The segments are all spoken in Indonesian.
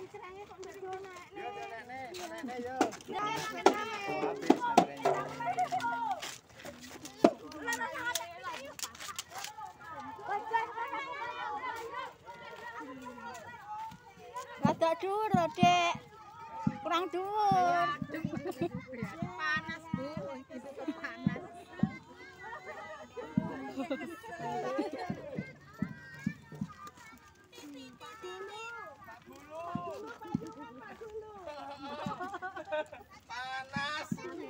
kencerangnya kok ngedo nek. Yo nek yo. Rada dhuwur lho, Dik. Kurang dhuwur. Panas, Bu. Itu panas. Panas.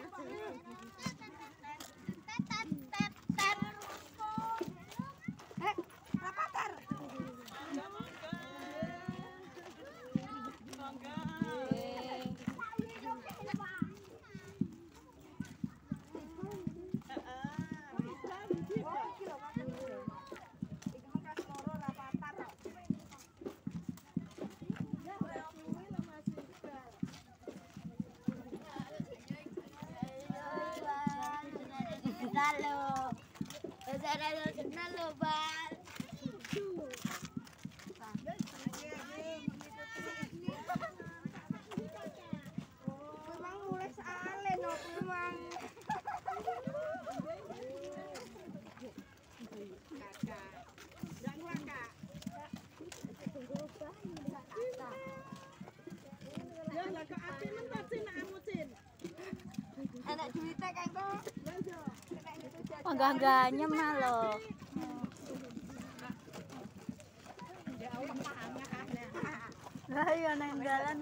Halo. Halo, halo, Bang. Memang mulai seale no memang. Anak duitnya kan kok. Enggak malah. Lah iya nang dalan.